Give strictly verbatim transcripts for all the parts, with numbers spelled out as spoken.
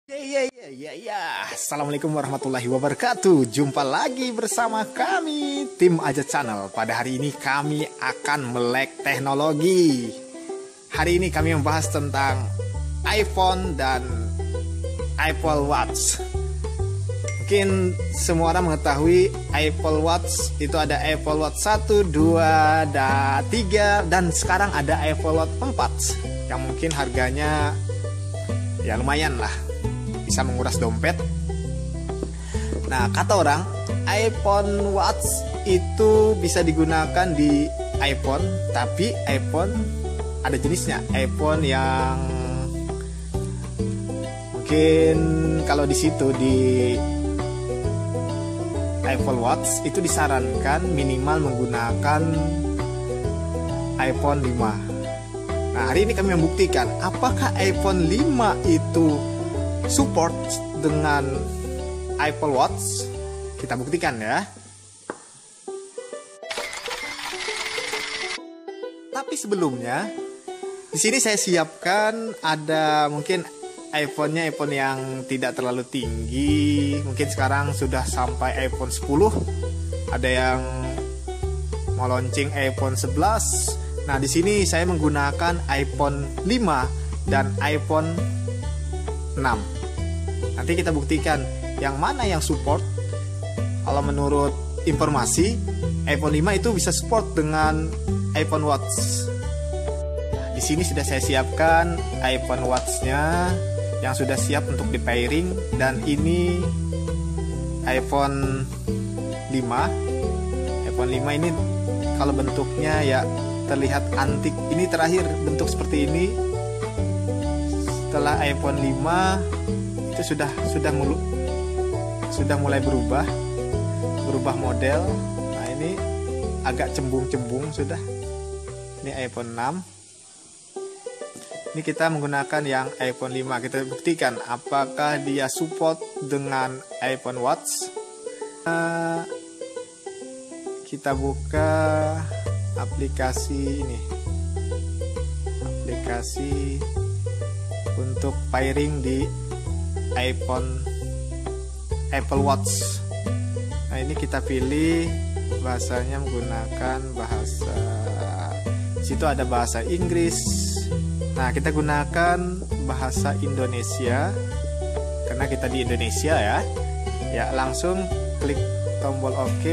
Ya, ya, ya, ya, ya. Assalamualaikum warahmatullahi wabarakatuh. Jumpa lagi bersama kami, Tim Aja Channel. Pada hari ini kami akan melek teknologi. Hari ini kami membahas tentang iPhone dan Apple Watch. Mungkin semua orang mengetahui Apple Watch itu ada Apple Watch satu, dua, dan tiga, dan sekarang ada Apple Watch empat yang mungkin harganya ya lumayan lah, bisa menguras dompet. Nah, kata orang iPhone Watch itu bisa digunakan di iPhone, tapi iPhone ada jenisnya. iPhone yang mungkin kalau di situ di Apple Watch itu disarankan minimal menggunakan iPhone lima. Nah, hari ini kami membuktikan apakah iPhone lima itu support dengan Apple Watch. Kita buktikan ya. Tapi sebelumnya, di sini saya siapkan ada mungkin iPhone-nya iPhone yang tidak terlalu tinggi. Mungkin sekarang sudah sampai iPhone sepuluh. Ada yang mau launching iPhone sebelas. Nah, di sini saya menggunakan iPhone lima dan iPhone enam. Nanti kita buktikan yang mana yang support. Kalau menurut informasi, iPhone lima itu bisa support dengan iPhone Watch. Di sini sudah saya siapkan iPhone Watch-nya yang sudah siap untuk di pairing, dan ini iPhone lima. iPhone lima ini kalau bentuknya ya terlihat antik. Ini terakhir bentuk seperti ini. Setelah iPhone lima itu sudah sudah mulu, sudah mulai berubah berubah model. Nah, ini agak cembung-cembung sudah. Ini iPhone enam. Ini kita menggunakan yang iPhone lima. Kita buktikan apakah dia support dengan iPhone Watch. Nah, kita buka aplikasi ini, aplikasi untuk pairing di iPhone Apple Watch. Nah, ini kita pilih bahasanya menggunakan bahasa, situ ada bahasa Inggris. Nah, kita gunakan bahasa Indonesia karena kita di Indonesia ya. Ya, langsung klik tombol OK.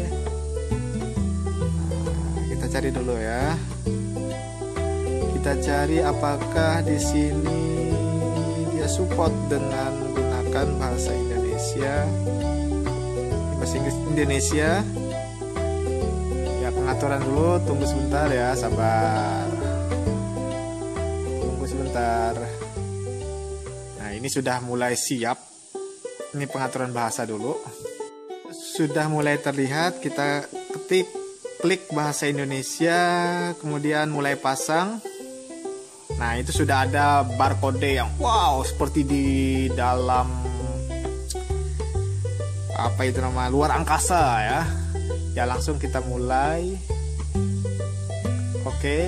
Nah, kita cari dulu ya. Kita cari apakah di sini dia support dengan menggunakan bahasa Indonesia. Bahasa Inggris Indonesia. Ya, pengaturan dulu, tunggu sebentar ya, sabar. Tunggu sebentar. Nah, ini sudah mulai siap. Ini pengaturan bahasa dulu. Sudah mulai terlihat, kita ketik, klik bahasa Indonesia, kemudian mulai pasang. Nah, itu sudah ada barcode yang wow, seperti di dalam apa itu nama, luar angkasa ya. Ya, langsung kita mulai. Oke.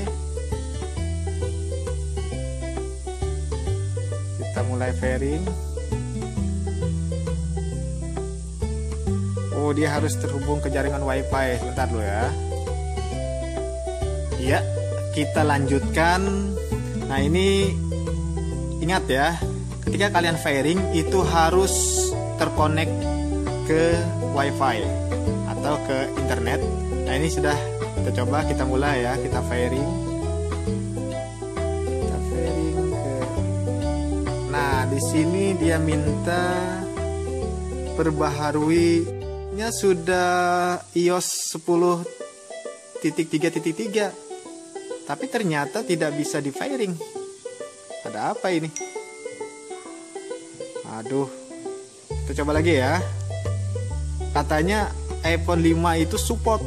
Kita mulai pairing. Oh, dia harus terhubung ke jaringan WiFi. Sebentar dulu ya. Iya, kita lanjutkan. Nah, ini ingat ya, ketika kalian pairing itu harus terkonek ke WiFi atau ke internet. Nah, ini sudah kita coba, kita mulai ya, kita pairing. Kita pairing ke. Nah, di sini dia minta perbaharuinya sudah iOS sepuluh titik tiga titik tiga. Tapi ternyata tidak bisa di pairing. Ada apa ini? Aduh. Kita coba lagi ya. Katanya iPhone lima itu support.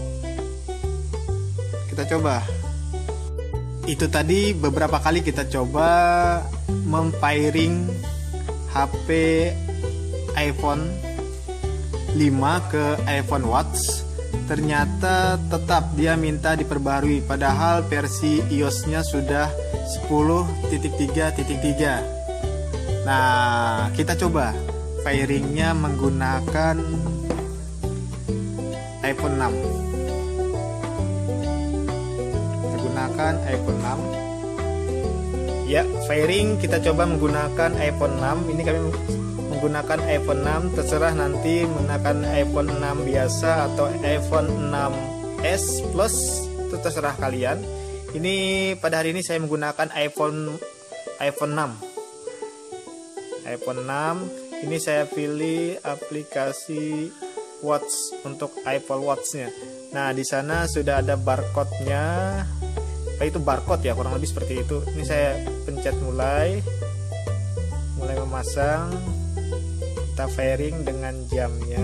Kita coba. Itu tadi beberapa kali kita coba mempairing H P iPhone lima ke iPhone Watch. Ternyata tetap dia minta diperbarui, padahal versi iOS-nya sudah sepuluh titik tiga titik tiga. Nah, kita coba fairingnya menggunakan iPhone enam. Menggunakan iPhone enam. Ya, fairing kita coba menggunakan iPhone enam. Ini kami menggunakan iPhone enam, terserah nanti menggunakan iPhone enam biasa atau iPhone enam S Plus, itu terserah kalian. Ini pada hari ini saya menggunakan iPhone iPhone enam. iPhone enam. Ini saya pilih aplikasi Watch untuk Apple Watch-nya. Nah, di sana sudah ada barcode-nya. Apa itu barcode ya, kurang lebih seperti itu. Ini saya pencet mulai. Mulai memasang. Kita fairing dengan jamnya.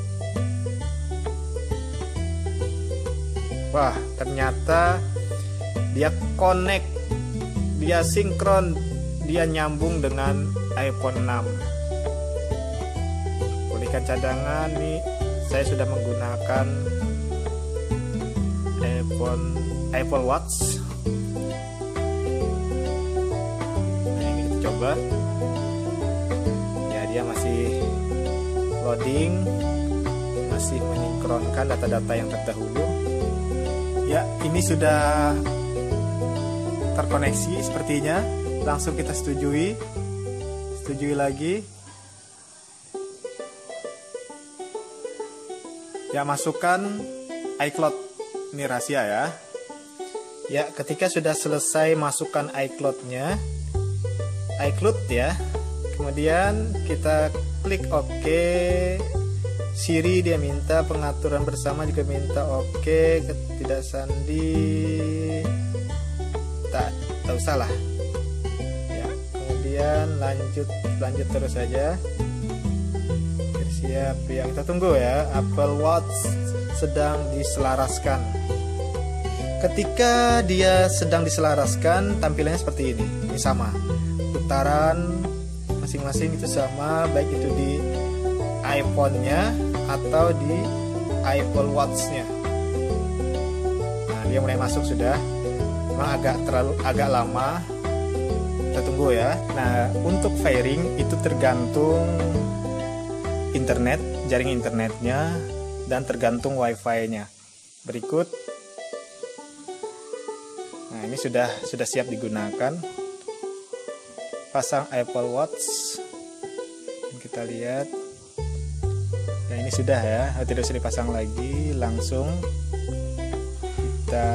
Wah, ternyata dia connect, dia sinkron, dia nyambung dengan iPhone enam. Pulihkan cadangan. Nih saya sudah menggunakan iPhone Apple Watch. Nah, ini kita coba. Ya, dia masih loading, masih menyinkronkan data-data yang terdahulu. Ya, ini sudah terkoneksi sepertinya. Langsung kita setujui. Setujui lagi. Ya, masukkan iCloud. Ini rahasia ya. Ya, ketika sudah selesai masukkan iCloud-nya, iCloud ya. Kemudian kita klik OK. Siri dia minta, pengaturan bersama juga minta OK, tidak sandi, tak tak usah lah. Ya, kemudian lanjut lanjut terus saja. Siap ya, kita tunggu ya. Apple Watch sedang diselaraskan. Ketika dia sedang diselaraskan, tampilannya seperti ini. Ini sama, putaran masing-masing itu sama, baik itu di iPhone-nya atau di Apple Watch-nya. Nah, dia mulai masuk sudah. Memang agak terlalu agak lama. Kita tunggu ya. Nah, untuk fairing itu tergantung internet, jaring internetnya, dan tergantung wifi-nya. Berikut. Nah, ini sudah sudah siap digunakan. Pasang Apple Watch. Kita lihat. Nah, ini sudah ya, tidak usah dipasang lagi, langsung kita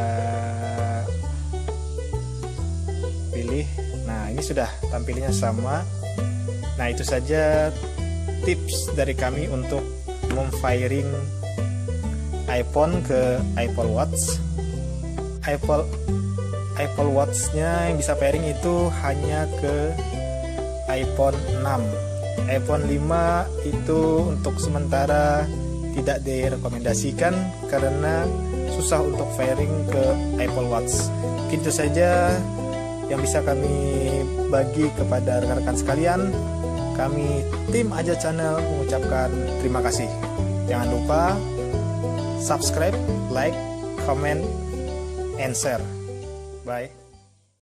pilih. Nah, ini sudah tampilannya sama. Nah, itu saja tips dari kami untuk memfairing iPhone ke Apple Watch. Apple Apple Watch-nya yang bisa pairing itu hanya ke iPhone enam. iPhone lima itu untuk sementara tidak direkomendasikan karena susah untuk pairing ke Apple Watch. Itu saja yang bisa kami bagi kepada rekan-rekan sekalian. Kami tim Aja Channel mengucapkan terima kasih. Jangan lupa subscribe, like, comment, and share. Bye.